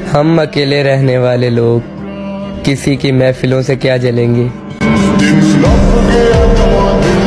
हम अकेले रहने वाले लोग किसी की महफिलों से क्या जलेंगे।